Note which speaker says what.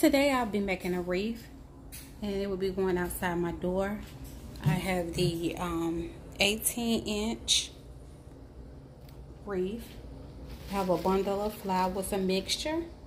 Speaker 1: Today I'll be making a wreath, and it will be going outside my door. I have the 18-inch wreath. I have a bundle of flowers, a mixture.